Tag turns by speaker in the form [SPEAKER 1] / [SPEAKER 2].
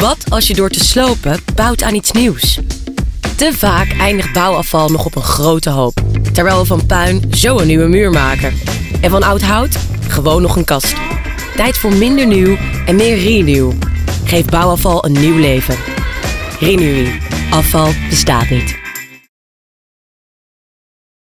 [SPEAKER 1] Wat als je door te slopen bouwt aan iets nieuws? Te vaak eindigt bouwafval nog op een grote hoop, terwijl we van puin zo een nieuwe muur maken. En van oud hout gewoon nog een kast. Tijd voor minder nieuw en meer renew. Geef bouwafval een nieuw leven. Renewy. Afval bestaat niet.